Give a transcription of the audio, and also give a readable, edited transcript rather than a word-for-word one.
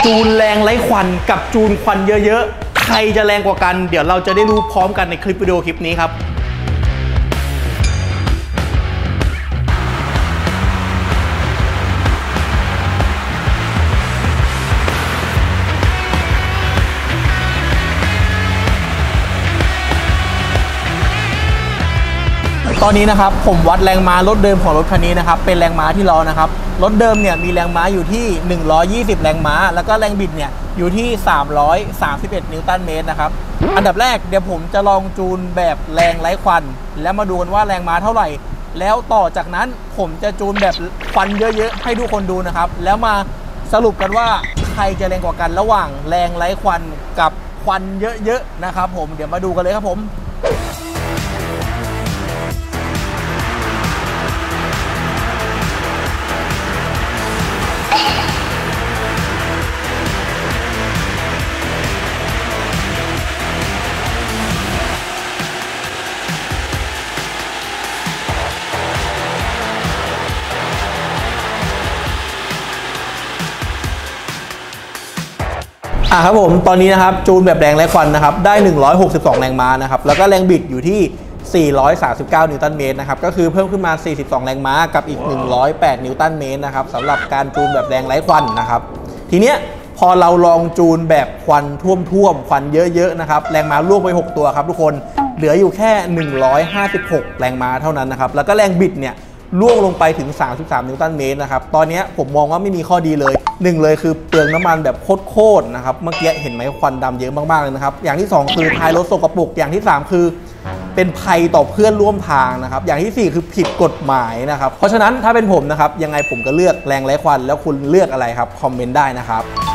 จูนแรงไร้ควันกับจูนควันเยอะๆใครจะแรงกว่ากันเดี๋ยวเราจะได้รู้พร้อมกันในคลิปวิดีโอคลิปนี้ครับตอนนี้นะครับผมวัดแรงม้ารถเดิมของรถคันนี้นะครับเป็นแรงม้าที่ล้อนะครับรถเดิมเนี่ยมีแรงม้าอยู่ที่120แรงม้าแล้วก็แรงบิดเนี่ยอยู่ที่331นิวตันเมตรนะครับอันดับแรกเดี๋ยวผมจะลองจูนแบบแรงไร้ควันแล้วมาดูกันว่าแรงม้าเท่าไหร่แล้วต่อจากนั้นผมจะจูนแบบควันเยอะๆให้ทุกคนดูนะครับแล้วมาสรุปกันว่าใครจะแรงกว่ากันระหว่างแรงไร้ควันกับควันเยอะๆนะครับผมเดี๋ยวมาดูกันเลยครับผมครับผมตอนนี้นะครับจูนแบบแรงไร้ควันนะครับได้162แรงม้านะครับแล้วก็แรงบิดอยู่ที่439นิวตันเมตรนะครับก็คือเพิ่มขึ้นมา42แรงม้ากับอีก108นิวตันเมตรนะครับสำหรับการจูนแบบแรงไร้ควันนะครับทีเนี้ยพอเราลองจูนแบบควันท่วมควันเยอะๆนะครับแรงม้าล่วงไป6ตัวครับทุกคนเหลืออยู่แค่156แรงม้าเท่านั้นนะครับแล้วก็แรงบิดเนี่ยล่วงลงไปถึง33นิวตันเมตรนะครับตอนนี้ผมมองว่าไม่มีข้อดีเลย1เลยคือเปลืองน้ำมันแบบโคตรนะครับเมื่อกี้เห็นไหมควันดำเยอะมากๆเลยนะครับอย่างที่2คือท้ายรถสกปรกอย่างที่3คือเป็นภัยต่อเพื่อนร่วมทางนะครับอย่างที่4คือผิดกฎหมายนะครับเพราะฉะนั้นถ้าเป็นผมนะครับยังไงผมก็เลือกแรงไร้ควันแล้วคุณเลือกอะไรครับคอมเมนต์ได้นะครับ